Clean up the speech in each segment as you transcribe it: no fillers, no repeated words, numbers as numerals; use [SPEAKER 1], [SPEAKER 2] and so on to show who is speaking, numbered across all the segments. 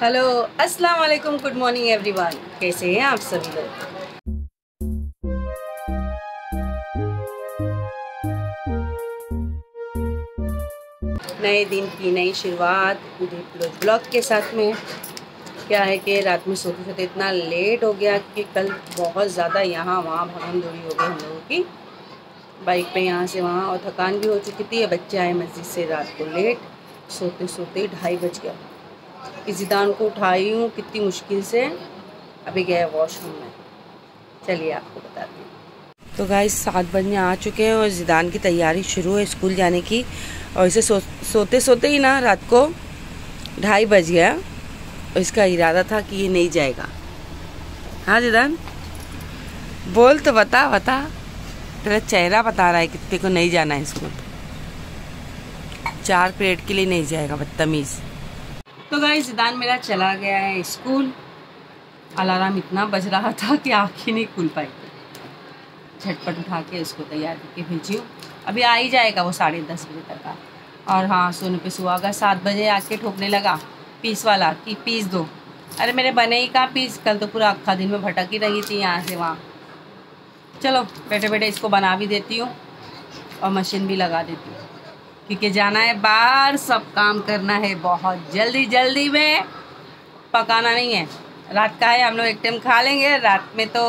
[SPEAKER 1] Hello, अस्सलाम वालेकुम, good morning everyone. कैसे हैं आप सभी लोग? नए दिन की नई शुरुआत ब्लॉग के साथ में। क्या है कि रात में सोते सोते इतना लेट हो गया कि कल बहुत ज़्यादा यहाँ वहाँ भागम दौड़ी हो गई हम लोगों की, बाइक पे यहाँ से वहाँ, और थकान भी हो चुकी थी। बच्चे आए मस्जिद से रात को लेट, सोते सोते 2:30 बज गया। ज़िदान को उठाई हूँ कितनी मुश्किल से, अभी गया वॉशरूम में। चलिए आपको बताती हूँ। तो गाइस 7 बजने आ चुके हैं और ज़िदान की तैयारी शुरू है स्कूल जाने की। और इसे सोते सोते ही ना रात को 2:30 बज गया। और इसका इरादा था कि ये नहीं जाएगा। हाँ ज़िदान, बोल तो बता तेरा चेहरा बता रहा है कि तेरे को नहीं जाना है स्कूल। 4 पीरियड के लिए नहीं जाएगा, बदतमीज़। तो गाइस ज़िदान मेरा चला गया है स्कूल। अलार्म इतना बज रहा था कि आँख ही नहीं खुल पाई। झटपट उठा के उसको तैयार करके भेजी हूँ। अभी आ ही जाएगा वो 10:30 बजे तक का। और हाँ, सोने पे सुहागा 7 बजे आके ठोकने लगा पीस वाला कि पीस दो। अरे मेरे बने ही कहाँ पीस, कल तो पूरा अक्खा दिन में भटक ही रही थी यहाँ से वहाँ। चलो बैठे बैठे इसको बना भी देती हूँ और मशीन भी लगा देती हूँ, क्योंकि जाना है बाहर, सब काम करना है बहुत जल्दी में। पकाना नहीं है, रात का है, हम लोग एक टाइम खा लेंगे। रात में तो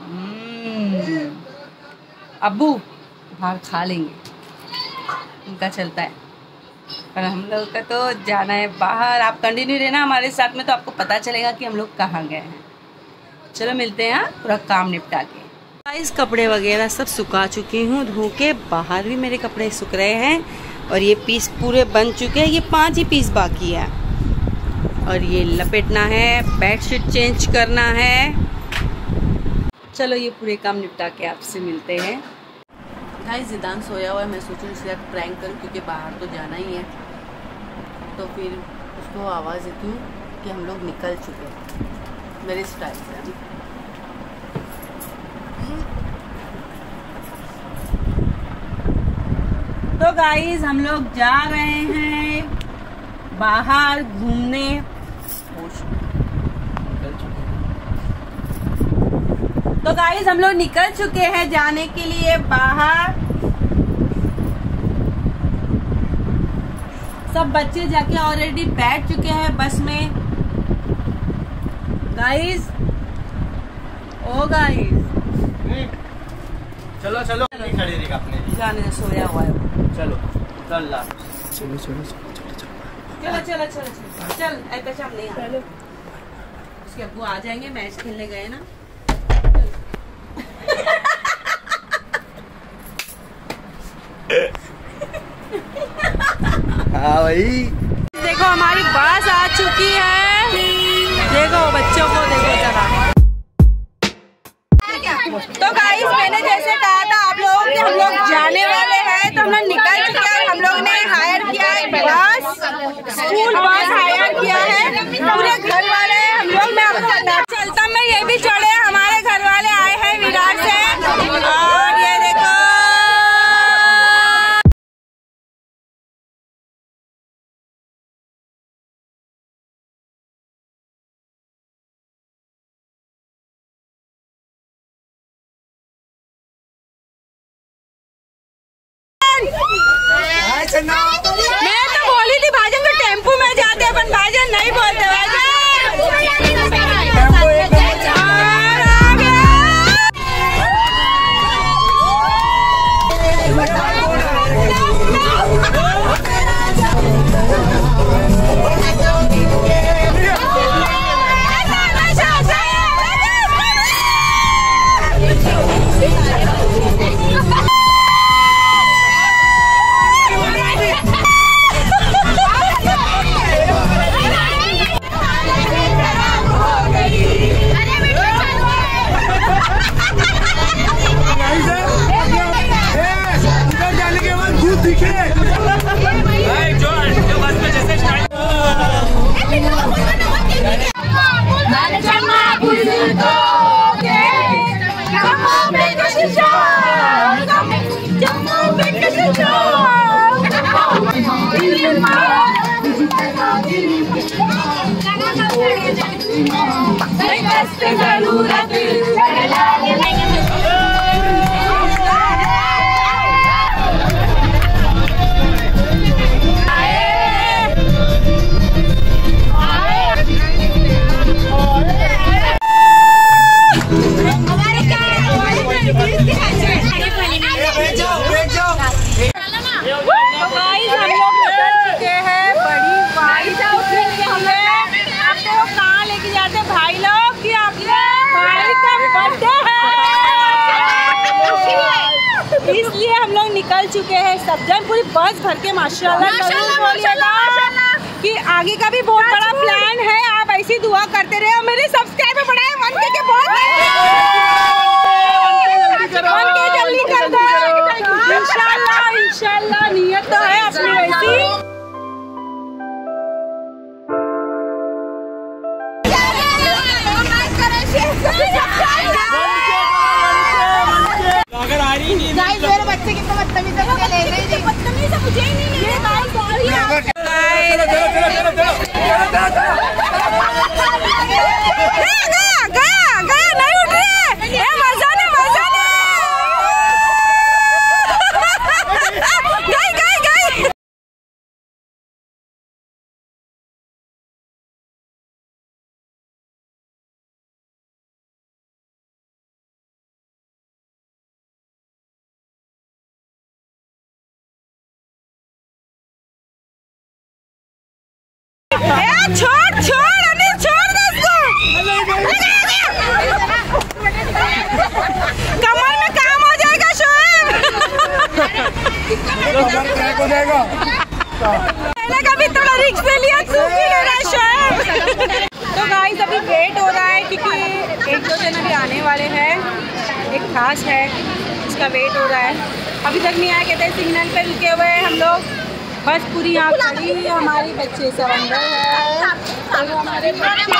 [SPEAKER 1] अब्बू बाहर खा लेंगे, उनका चलता है। पर हम लोग का तो जाना है बाहर। आप कंटिन्यू रहना हमारे साथ में, तो आपको पता चलेगा कि हम लोग कहाँ गए हैं। चलो मिलते हैं पूरा काम निपटा के। इस कपड़े वगैरह सब सुखा चुकी हूँ धो के। बाहर भी मेरे कपड़े सूख रहे हैं और ये पीस पूरे बन चुके हैं। ये 5 ही पीस बाकी है और ये लपेटना है, बेडशीट चेंज करना है। चलो ये पूरे काम निपटा के आपसे मिलते हैं। भाई ज़िदान सोया हुआ है, मैं सोचूँ इसके साथ प्रैंक करूँ क्योंकि बाहर तो जाना ही है। तो फिर उसको आवाज़ देती हूँ कि हम लोग निकल चुके हैं मेरे स्टाइल से। तो गाइस हम लोग जा रहे हैं बाहर घूमने। तो गाइस हम लोग निकल चुके हैं जाने के लिए बाहर। सब बच्चे जाके ऑलरेडी बैठ चुके हैं बस में। गाइस ओ गाइस
[SPEAKER 2] चलो नहीं खड़े रहेगा अपने
[SPEAKER 1] जाने से सोया हुआ है।
[SPEAKER 2] चलो
[SPEAKER 1] चल ऐसा शाम नहीं आ। उसके अब्बू आ जाएंगे, मैच खेलने गए ना।
[SPEAKER 2] हाँ भाई,
[SPEAKER 1] देखो हमारी बस आ चुकी है। देखो बच्चों को देखो जरा। तो गाइस मैंने जैसे कहा था आप लोगों के, हम लोग जाने वाले हैं। तो हम लोग निकल चुके हैं। हम लोग ने हायर किया है बस, स्कूल बस हायर किया है। पूरे घर वाले हम लोग, मैं आपको चलता में ये भी चढ़े, हमारे घर वाले आए हैं विराट से। और ये देखो मैं तो बोली थी भाजन तो टेम्पू में जाते, अपन भाजन नहीं बोलते। इसलिए हम लोग निकल चुके हैं सब जन, पूरी बस भर के माशाल्लाह कि आगे का भी बहुत बड़ा प्लान है। आप ऐसी दुआ करते रहे और मेरे सब्सक्राइबर बढ़ाए 1K के बहुत जल्दी कर दो इंशाल्लाह नियत तो है अपनी वैसी।
[SPEAKER 3] मेरे बच्चे कितना बदतमीज ले रहे हैं, बदतमीज मुझे ही नहीं मिले। छोड़ अनिल, छोड़ दे इसको। कमर में काम हो जाएगा शोएब। मैंने कभी थोड़ा रिस्क ले लिया, तू भी ले रहा है शोएब। तो गाइस अभी वेट हो रहा है क्योंकि 1-2 जन अभी आने वाले हैं, एक खास है इसका वेट हो रहा है। अभी तक नहीं आया, कहते हैं सिग्नल पे रुके हुए हैं हम लोग। बस पूरी यहाँ खड़ी हुई हमारी बच्चे सब अंदर है और हमारे बच्चे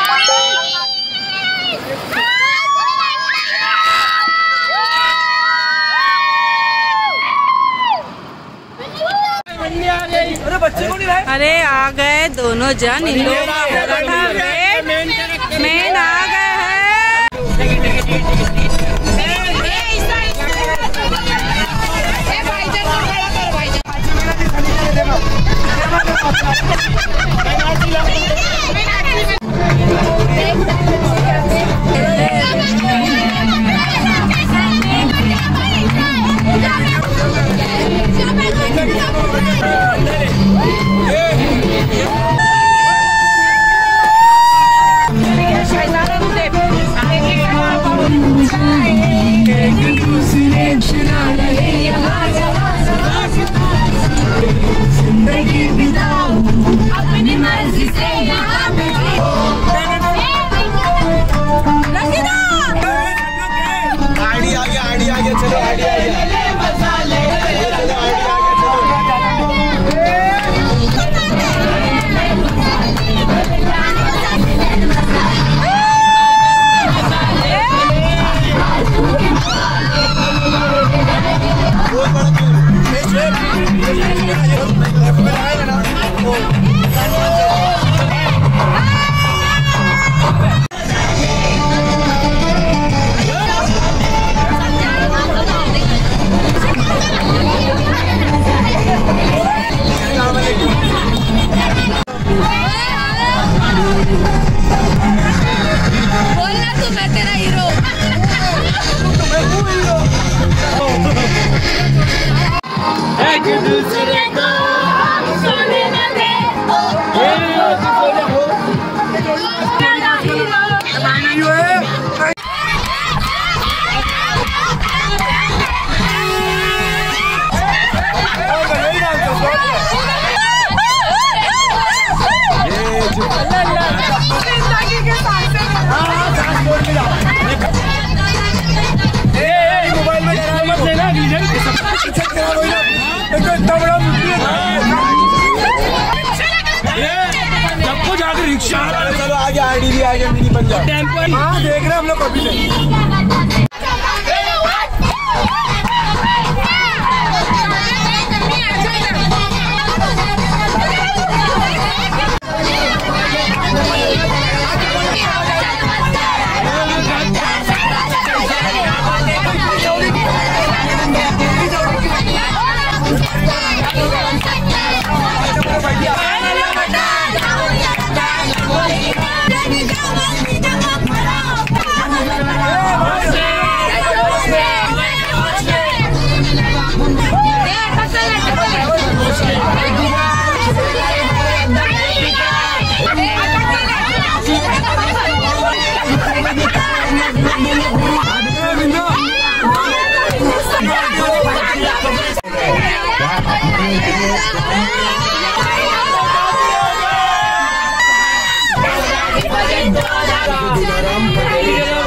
[SPEAKER 3] अरे आ गए दोनों जन, इन लोगों का हो रहा था वेट, मेन आ गए हैं।
[SPEAKER 2] सबको जाकर रिक्शा चलो आगे आईडी भी आगे मिनी बन जाओ टेम्पल। हाँ देख रहे हैं हम लोग अभी से। राम